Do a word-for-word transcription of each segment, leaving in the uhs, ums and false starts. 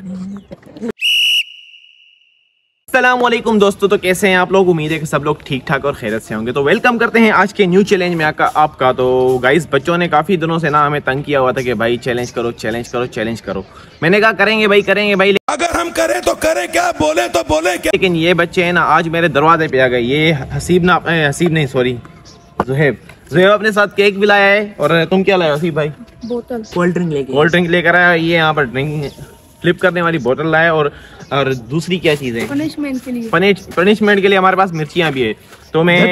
अस्सलामुअलैकुम दोस्तों, तो कैसे हैं आप लोग। उम्मीद है कि सब लोग ठीक ठाक और खैरियत से होंगे। तो वेलकम करते हैं आज के न्यू चैलेंज में आपका। तो गाइस, बच्चों ने काफ़ी दिनों से ना हमें तंग किया हुआ था कि भाई चैलेंज करो चैलेंज करो चैलेंज करो। मैंने कहा करेंगे भाई करेंगे भाई, अगर हम करें तो करें क्या, बोले तो बोले क्या। लेकिन ये बच्चे हैं ना आज मेरे दरवाजे पे आ गए। ये हसीब ना हसीब नहीं सॉरी जुहेब जुहेब अपने साथ केक भी लाया है। और तुम क्या लाया हसीब भाई? बोतल कोल्ड ड्रिंक लेके कोल्ड ड्रिंक लेकर आया। ये यहाँ पर ड्रिंक फ्लिप करने वाली बोतल लाया। और और दूसरी क्या चीज है? पनिशमेंट के लिए पनिश पनिशमेंट के लिए हमारे पास मिर्चियां भी है। तो मैं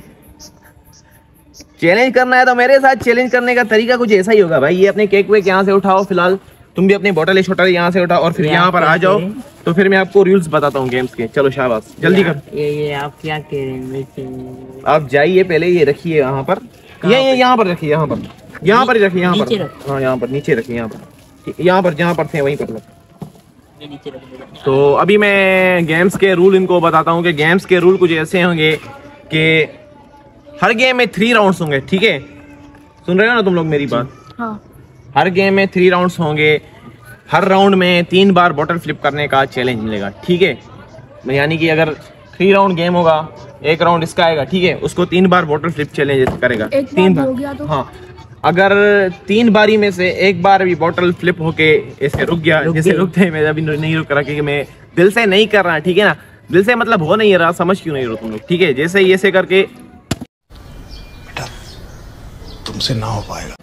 चैलेंज करना है तो मेरे साथ चैलेंज करने का तरीका कुछ ऐसा ही होगा भाई। ये अपने केक वेक यहाँ से उठाओ, फिलहाल तुम भी अपनी बोतल छोटा यहाँ से उठाओ और फिर यहाँ पर आ जाओ। तो फिर मैं आपको रूल्स बताता हूँ गेम्स के। चलो शाबाश, जल्दी कर। ये ये आप क्या कह रहे हैं? आप जाइए पहले, ये रखिए यहाँ पर, ये ये यहाँ पर रखिए, यहाँ पर यहाँ पर ही रखिए, यहाँ पर हाँ यहाँ पर नीचे रखिए, यहाँ पर यहाँ पर जहाँ पर थे वहीं पर। तो अभी मैं गेम्स के रूल इनको बताता हूँ कि गेम्स के रूल कुछ ऐसे होंगे कि हर गेम में थ्री राउंड्स होंगे। ठीक है, सुन रहे हो ना तुम लोग मेरी बात? हाँ। हर गेम में थ्री राउंड्स होंगे। हर राउंड में तीन बार बॉटल फ्लिप करने का चैलेंज मिलेगा। ठीक है, यानी कि अगर थ्री राउंड गेम होगा, एक राउंड इसका आएगा, ठीक है, उसको तीन बार बॉटल फ्लिप चैलेंज करेगा। तीन बार हो गया तो? हाँ, अगर तीन बारी में से एक बार भी बॉटल फ्लिप होके ऐसे रुक गया, रुक जैसे रुकते हैं, मैं अभी नहीं रुक रहा क्योंकि मैं दिल से नहीं कर रहा। ठीक है ना, दिल से मतलब हो नहीं रहा, समझ क्यों नहीं रहे तुम लोग। ठीक है, जैसे ही ऐसे करके बेटा तुमसे ना हो पाएगा।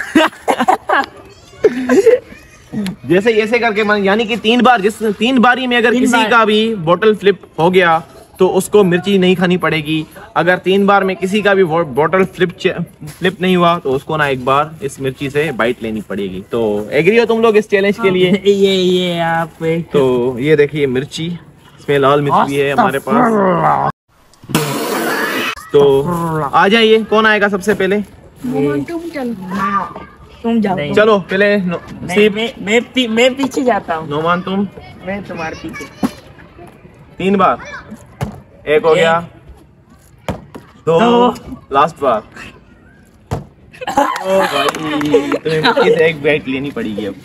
जैसे ऐसे करके मान, यानी कि तीन बार, जिस तीन बारी में अगर किसी का भी बॉटल फ्लिप हो गया तो उसको मिर्ची नहीं खानी पड़ेगी। अगर तीन बार में किसी का भी बॉटल फ्लिप फ्लिप नहीं हुआ तो उसको ना एक बार इस मिर्ची से बाइट लेनी पड़ेगी। तो एग्री हो तुम लोग इस चैलेंज के लिए? ये ये आप तो ये देखिए मिर्ची, इसमें लाल मिर्च भी है हमारे पास। तो आ जाइए, कौन आएगा सबसे पहले? तुम चल तुम जाओ। चलो पहले नो, मैं मैं मैं, पी, मैं पीछे जाता हूँ। नोमान तुम? मैं तुम्हारे पीछे। तीन बार, एक हो गया, दो, लास्ट बार। ओ भाई, तुम्हें मिर्ची से एक बाइट लेनी पड़ेगी अब।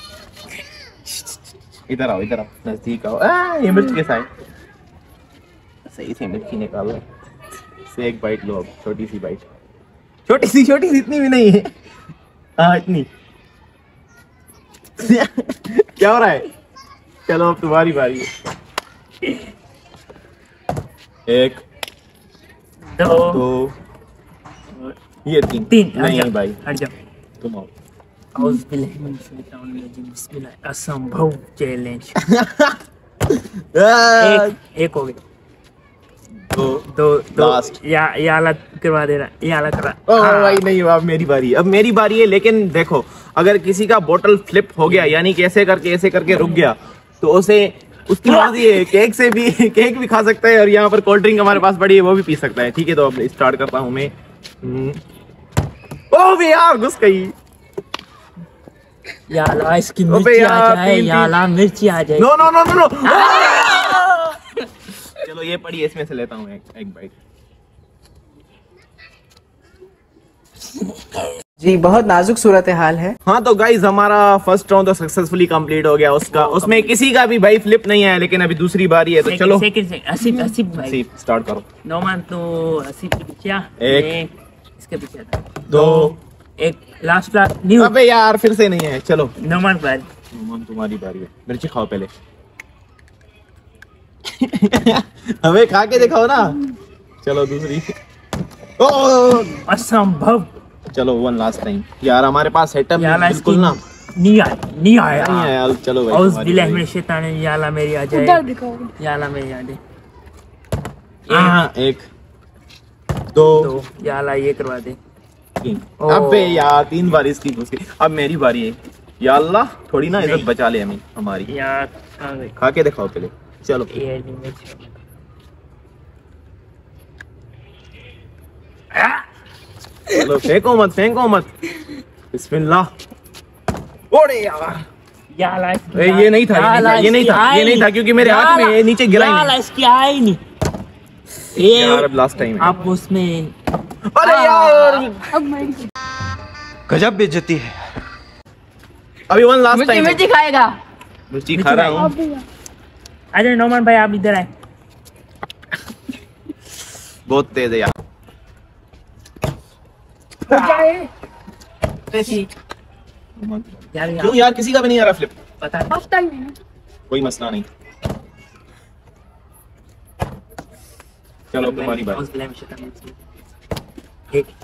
इधर आओ, इधर आओ, नजदीक आओ। आ, ये मिर्च के साइड सही से मिर्ची निकालो, से एक बाइट लो अब, छोटी सी बाइट, छोटी सी छोटी सी इतनी भी नहीं है, हाँ इतनी। क्या हो रहा है? चलो अब तुम्हारी बारी है। एक, दो, दो, ये तीन तीन नहीं है भाई, हट जाओ तुम आओ। असंभव चैलेंज। एक, एक हो गया, दो, दो, दो लास्ट। या ये अलग करवा देना, ये अलग करा। ओ भाई नहीं, अब मेरी बारी है, अब मेरी बारी है। लेकिन देखो, अगर किसी का बोतल फ्लिप हो गया, यानी कि ऐसे करके ऐसे करके रुक गया, तो उसे उसकी मर्जी है, केक से भी केक भी खा सकता है और यहाँ पर कोल्ड ड्रिंक हमारे पास पड़ी है वो भी पी सकता है। ठीक है, तो अब स्टार्ट करता हूँ मैं। ओ भी यार घुस गई याला, इसकी मिर्ची आ जाए, याला मिर्ची आ जाए। No no no no no. चलो ये पड़ी है, इसमें से लेता हूँ एक, एक बाइट। जी बहुत नाजुक सूरत हाल है। हाँ तो गाइज, हमारा फर्स्ट राउंड तो सक्सेसफुली कंप्लीट हो गया उसका, उसमें किसी का भी भाई फ्लिप नहीं आया, लेकिन अभी दूसरी बारी है। तो चलो आसिफ आसिफ भाई स्टार्ट करो। नोमान तो आसिफ के पीछे, एक, इसके पीछे दो, एक, लास्ट लास्ट न्यू। अबे यार फिर से नहीं है। चलो नोमान बारी, नोमान तुम्हारी बारी है। मिर्ची खाओ पहले। हमें खा के दिखाओ ना। चलो दूसरी। ओ असंभव। चलो वन लास्ट टाइम यार, हमारे पास सेटअप बिल्कुल ना नहीं आया, नहीं आया, नहीं आया। चलो भाई, औज़ बिल्लाहि मिनश शैतानिर रजीम, याला मेरी आ जाए, उधर दिखाओ, याला मेरी आ जाए। हाँ, एक, दो, दो, याला ये करवा दे। तीन। अबे यार तीन बार इसकी घुस गई। अब मेरी बारी है। या अल्लाह, थोड़ी ना इज्जत बचा ले हमें हमारी। यार खा के दिखाओ पहले। चलो चलो, फेंको मत फेंको मत। बिस्मिल्लाह। ओरे यार, याला ए, ये नहीं था, ये नहीं था, ये नहीं था, ये नहीं था क्योंकि मेरे हाथ में नीचे गिरा ही नहीं। इसकी आई नहीं। ये यार अब लास्ट टाइम है। आप उसमें, अरे यार गजब बेइज्जती है। अभी वन लास्ट टाइम। मिर्ची खाएगा। मिर्ची खा रहा हूँ। आ जाए नौमान भाई, आप इधर आए। बहुत तेज है यार। यार क्यों यार, किसी का भी नहीं आ रहा फ्लिप? पता हफ्ता ही है। कोई मसला नहीं। चलो तुम्हारी बारी। एक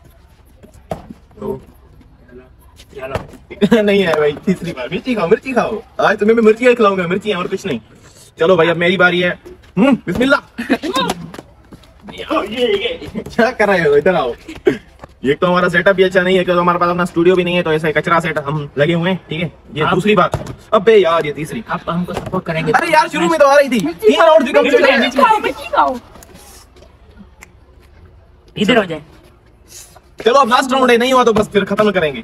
दो चलो नहीं है भाई, तीसरी बार। मिर्ची खाओ, मिर्ची खाओ, आज तुम्हें मैं मिर्ची खिलाऊंगा, मिर्ची और कुछ नहीं। चलो भाई अब मेरी बारी है। हम्म बिस्मिल्लाह। ये ये क्या कर रहे हो, इधर आओ। एक तो हमारा सेटअप भी अच्छा नहीं है क्योंकि हमारे पास अपना स्टूडियो भी नहीं है, तो ऐसा कचरा सेट हम लगे हुए हैं। ठीक है, ये दूसरी बात। अबे यार ये तीसरी। आप हमको सपोर्ट करेंगे। अरे यार शुरू में तो आ रही थी। तीन राउंड भी कंप्लीट हो मिर्ची खाओ, मिर्ची खाओ। इधर हो जाए। चलो अब लास्ट राउंड है, नहीं हुआ तो बस फिर खत्म करेंगे।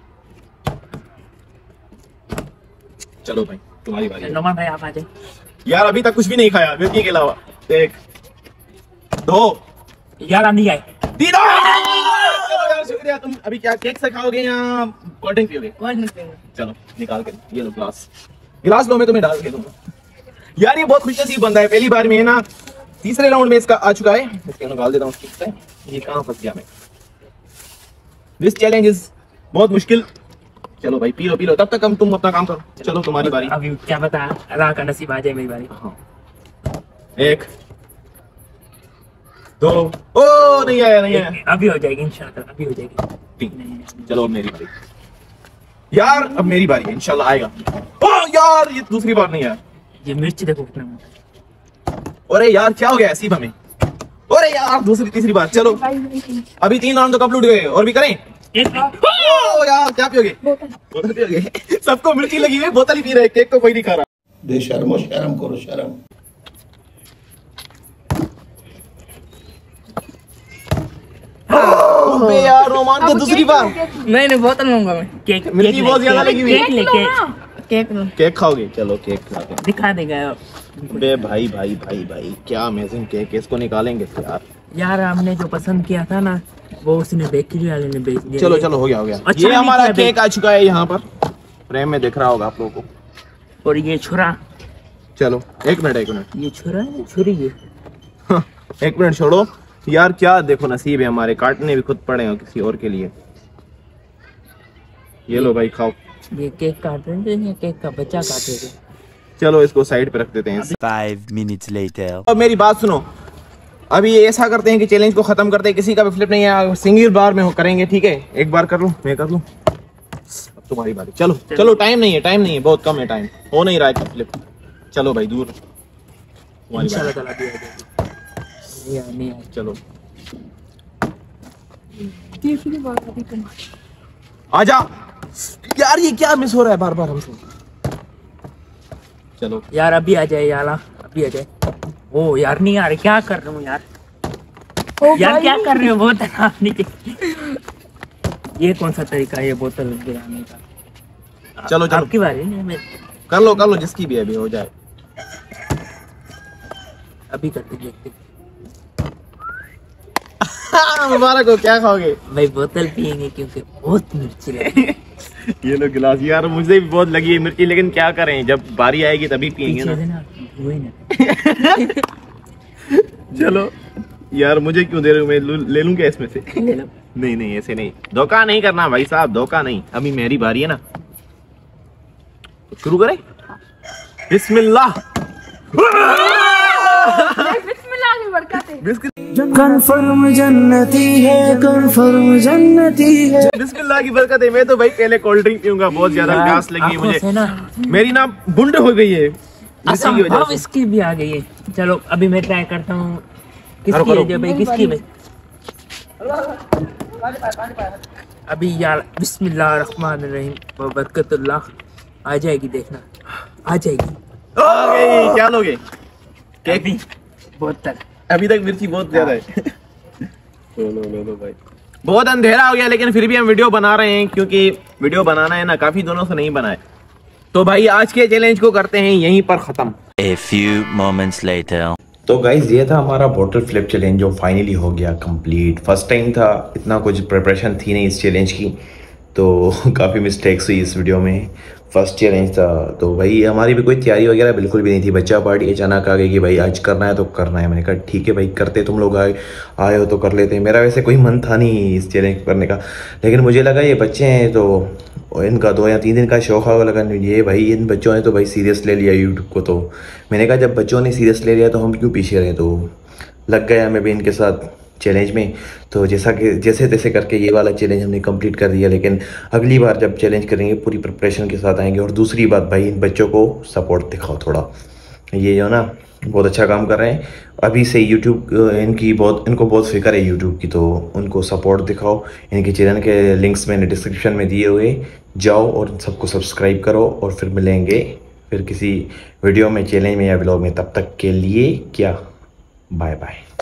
चलो भाई तुम्हारी बारी है। नौमान भाई आप आ जाए। यार अभी तक कुछ भी नहीं खाया मिर्ची के अलावा। एक दो यार आप नहीं आए। तीन। चलो यार शुक्रिया। तुम अभी क्या केक से खाओगे या कोल्ड ड्रिंक पियोगे? चलो निकाल के ये लो ग्लास। गिलास लो, मैं तुम्हें डाल के दूंगा। यार ये बहुत खुशनसीब बंदा है, पहली बार में है ना, तीसरे राउंड में इसका आ चुका है। इसके निकाल देता हूँ से। ये कहाँ फंस गया मैं। दिस चैलेंज इज बहुत मुश्किल। चलो भाई पी लो पी लो, तब तक हम तुम अपना काम करो। चलो तुम्हारी बारी। अभी क्या पता राह का नसीब आ जाए मेरी बारी। हाँ। एक दो। ओ नहीं आया नहीं आया। अभी हो जाएगी इंशाल्लाह, अभी हो जाएगी। तीन। चलो अब मेरी बारी। यार अब मेरी बारी है, इंशाल्लाह आएगा। ओ यार ये दूसरी बार नहीं आया। ये मिर्च देखो कितना मोटा। अरे यार क्या हो गया ऐसी हमें। अरे यार दूसरी तीसरी बार। चलो अभी तीन राउंड तो कंप्लीट गए, और भी करें। एक ओ यार क्या पियोगे? बोतल पियोगे? सबको मिर्ची लगी हुई, बोतल ही पी रहे, केक तो कोई नहीं खा रहा। बेशर्मो शर्म करो शर्म। अबे यार रोमान को दूसरी बार। नहीं नहीं बोतल लूंगा मैं। केक मिर्ची बहुत ज्यादा लगी हुई है। केक लेके केक लो। केक खाओगे? चलो केक खिलाते हैं। दिखा देगा। बे भाई भाई भाई भाई क्या अमेजिंग केक है, इसको निकालेंगे यार। यार हमने जो पसंद किया था ना, वो उसने बेकरी वाले ने बेच दिया। चलो चलो हो गया हो गया। अच्छा ये नहीं हमारा किया केक आ चुका है यहाँ पर, फ्रेम में दिख रहा होगा आप लोगों को। और ये छुरा, चलो एक मिनट एक मिनट। ये छुरा है, छुरी है। एक मिनट छोड़ो यार, क्या देखो नसीब है हमारे, काटने भी खुद पड़े हैं किसी और के लिए। ये लो भाई खाओ। ये केक काट रहे हैं या केक का बच्चा काटेगा? चलो इसको साइड पे रख देते हैं। Five minutes later. अब मेरी बात सुनो, अभी ऐसा करते हैं कि चैलेंज को खत्म करते हैं। किसी का भी फ्लिप नहीं है, सिंगल बार में हो करेंगे। ठीक है, एक बार कर लूं, मैं कर लूं, अब तुम्हारी बारी। चलो चलो टाइम नहीं है, टाइम नहीं है, बहुत कम है टाइम, हो नहीं रहा है फ्लिप। चलो भाई दूर इंशाल्लाह ताला भी आ जाएगी। नहीं आया, नहीं आया। चलो तीसरी बार अभी तुम्हारी। आजा यार, ये क्या मिस हो रहा है बार बार हमसे। चलो यार अभी आ जाए यार, अभी आ जाए। ओ यार नहीं यार, क्या कर रहे हो यार? ओ यार भाई। क्या कर रहे हो? बोतल आप नीचे। ये कौन सा तरीका है ये बोतल गिराने का? चलो चलो आपकी बारी है, मैं कर लो कर लो, जिसकी भी अभी हो जाए। अभी करते देखते। मुबारक हो, क्या खाओगे? भाई बोतल पियेंगे क्योंकि बहुत मिर्ची लगी। ये लो गिलास। यार मुझे भी बहुत लगी है मिर्ची, लेकिन क्या करें, जब बारी आएगी तभी पियेंगे पीछे ना। से ना हुए ना। चलो यार मुझे क्यों दे रहे हो, मैं लू- ले लूं क्या इसमें से? ले लो। नहीं नहीं ऐसे नहीं, धोखा नहीं करना भाई साहब, धोखा नहीं। अभी मेरी बारी है ना, तो शुरू करें। बिस्मिल्लाह। बिस्मिल्लाह की बरकत है। कन्फर्म जन्नती है, कन्फर्म जन्नती है। बिस्मिल्लाह की बरकत है। मैं तो भाई पहले कोल्ड ड्रिंक पीऊंगा, बहुत ज्यादा प्यास लगी है आंखों से मुझे ना मेरी ना बुंड हो गई है इसी की वजह असंभव से। इसकी भी आ गई है। चलो अभी मैं ट्राई करता हूँ। करो, किसकी करो। है जो भाई, किसकी है? अभी यार बिस्मिल्लाह रहमान रहीम व बरकतुल्लाह। आ जाएगी, देखना आ जाएगी। आ गई। क्या लोगे? अभी बोतल। अभी तक मिर्ची बहुत ज्यादा है। लो लो लो लो भाई। बहुत अंधेरा हो गया, लेकिन फिर भी हम वीडियो बना रहे हैं क्योंकि वीडियो बनाना है ना, काफी दिनों से नहीं बनाए। तो भाई आज के चैलेंज को करते हैं यहीं पर खत्म। A few moments later. तो गाइज ये था हमारा बॉटल फ्लिप चैलेंज जो फाइनली हो गया कंप्लीट। फर्स्ट टाइम था, इतना कुछ प्रिपरेशन थी नहीं इस चैलेंज की, तो काफ़ी मिस्टेक्स हुई इस वीडियो में। फर्स्ट चैलेंज था। तो भाई हमारी भी कोई तैयारी वगैरह बिल्कुल भी नहीं थी। बच्चा पार्टी अचानक आ गई कि भाई आज करना है तो करना है। मैंने कहा ठीक है भाई करते, तुम लोग आए आए हो तो कर लेते हैं। मेरा वैसे कोई मन था नहीं इस चैलेंज करने का, लेकिन मुझे लगा ये बच्चे हैं तो इनका दो या तीन दिन का शौक होगा, लगा ये भाई इन बच्चों ने तो भाई सीरियस ले लिया यूट्यूब को। तो मैंने कहा जब बच्चों ने सीरियस ले लिया तो हम क्यों पीछे रहे। तो लग गया मैं भी इनके साथ चैलेंज में। तो जैसा कि जैसे तैसे करके ये वाला चैलेंज हमने कंप्लीट कर दिया, लेकिन अगली बार जब चैलेंज करेंगे पूरी प्रिपरेशन के साथ आएंगे। और दूसरी बात भाई इन बच्चों को सपोर्ट दिखाओ थोड़ा, ये जो ना बहुत अच्छा काम कर रहे हैं अभी से। यूट्यूब इनकी बहुत इनको बहुत फिक्र है यूट्यूब की, तो उनको सपोर्ट दिखाओ। इनके चैनल के लिंक्स मैंने डिस्क्रिप्शन में दिए हुए, जाओ और सबको सब्सक्राइब करो। और फिर मिलेंगे फिर किसी वीडियो में, चैलेंज में या ब्लॉग में। तब तक के लिए क्या, बाय बाय।